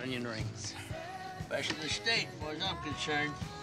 onion rings. Best of the state, as far as I'm concerned.